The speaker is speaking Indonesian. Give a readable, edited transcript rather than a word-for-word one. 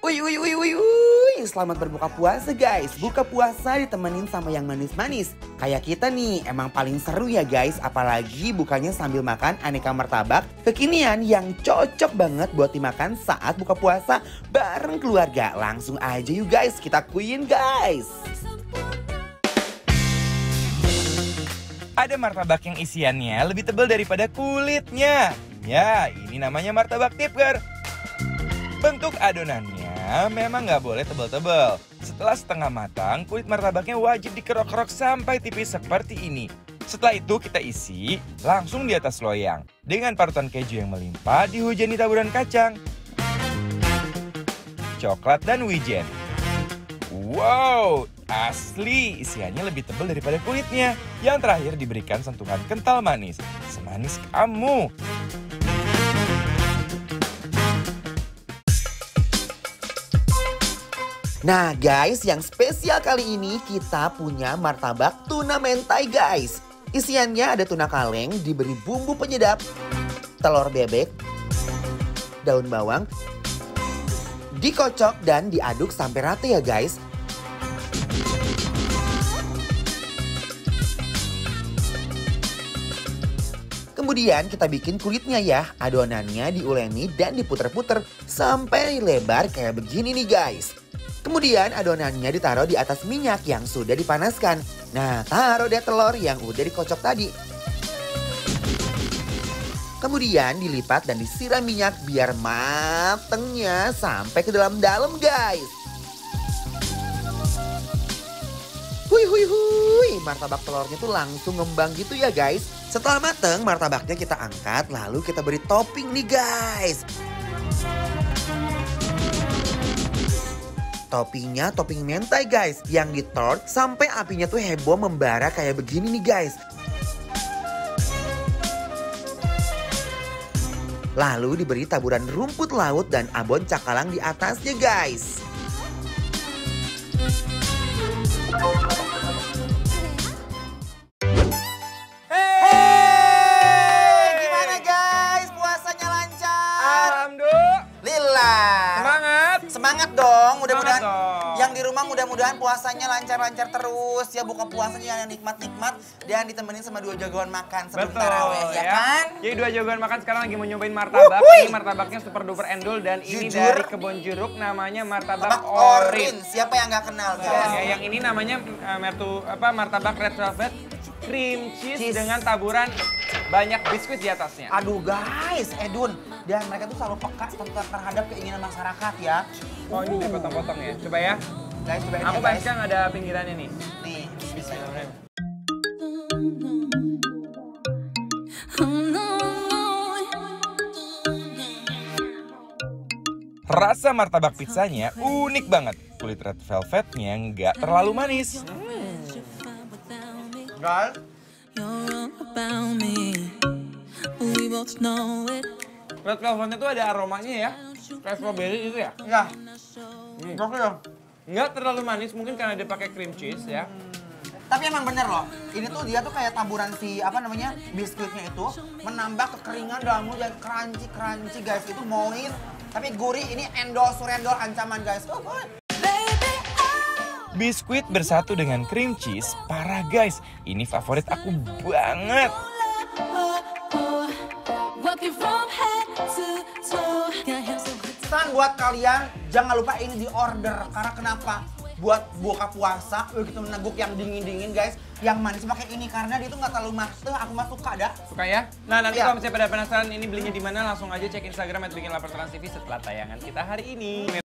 Wih, selamat berbuka puasa guys. Buka puasa ditemenin sama yang manis-manis. Kayak kita nih, emang paling seru ya guys. Apalagi bukanya sambil makan aneka martabak kekinian yang cocok banget buat dimakan saat buka puasa bareng keluarga. Langsung aja yuk guys, kita kuyin guys. Ada martabak yang isiannya lebih tebal daripada kulitnya. Ya, ini namanya martabak tipker. Bentuk adonannya memang nggak boleh tebal-tebal. Setelah setengah matang, kulit martabaknya wajib dikerok-kerok sampai tipis seperti ini. Setelah itu kita isi langsung di atas loyang. Dengan parutan keju yang melimpah dihujani taburan kacang, coklat dan wijen. Wow, asli isiannya lebih tebal daripada kulitnya. Yang terakhir diberikan sentuhan kental manis. Semanis kamu. Nah guys, yang spesial kali ini kita punya martabak tuna mentai guys. Isiannya ada tuna kaleng diberi bumbu penyedap, telur bebek, daun bawang, dikocok dan diaduk sampai rata ya guys. Kemudian kita bikin kulitnya ya. Adonannya diuleni dan diputer-puter sampai lebar kayak begini nih guys. Kemudian adonannya ditaruh di atas minyak yang sudah dipanaskan. Nah, taruh deh telur yang udah dikocok tadi. Kemudian dilipat dan disiram minyak biar matengnya sampai ke dalam-dalam guys. Hui, martabak telurnya tuh langsung ngembang gitu ya guys. Setelah mateng, martabaknya kita angkat lalu kita beri topping nih guys. Toppingnya topping mentai guys, yang ditort sampai apinya tuh heboh membara kayak begini nih guys. Lalu diberi taburan rumput laut dan abon cakalang di atasnya guys. Hey, gimana guys? Puasanya lancar? Alhamdulillah. Semangat dong, mudah-mudahan dong. yang di rumah mudah-mudahan puasanya lancar-lancar terus ya, buka puasanya yang nikmat-nikmat dan ditemenin sama 2 jagoan makan sebelum taraweh ya kan? Jadi 2 jagoan makan sekarang lagi mau nyobain martabak. Ini martabaknya super duper endul dan ini dari kebun jeruk namanya martabak orin. Siapa yang nggak kenal guys? Ya, yang ini namanya martabak red velvet cream cheese dengan taburan banyak biskuit di atasnya. Aduh guys, Edun, dan mereka tuh selalu peka terhadap keinginan masyarakat ya. Oh ini dipotong-potong ya, coba ya. Guys, cobain Aku ya guys. kan ada pinggirannya nih. Nih, Bismillahirrahmanirrahim. Rasa martabak pizzanya unik banget. Kulit red velvetnya nggak terlalu manis. guys. Red velvetnya tuh ada aromanya ya, kayak strawberry gitu ya. Ya, oke dong. Nggak terlalu manis, mungkin karena dia pakai cream cheese ya. Tapi emang bener loh, ini tuh dia tuh kayak taburan si biskuitnya itu menambah kekeringan dalam mulut dan crunchy guys. Itu moin, tapi gurih. Ini endol surendol ancaman guys. Biskuit bersatu dengan cream cheese, parah guys. Ini favorit aku banget. Pesan buat kalian, jangan lupa ini di order. Karena kenapa? Buat buka puasa, begitu meneguk yang dingin-dingin guys. Yang manis pakai ini karena dia tuh nggak terlalu manis. Aku mah suka dah. Suka ya? Nah nanti Ya. kalau misalnya pada penasaran ini belinya di mana, langsung aja cek Instagram @bikinlapertransTV setelah tayangan kita hari ini.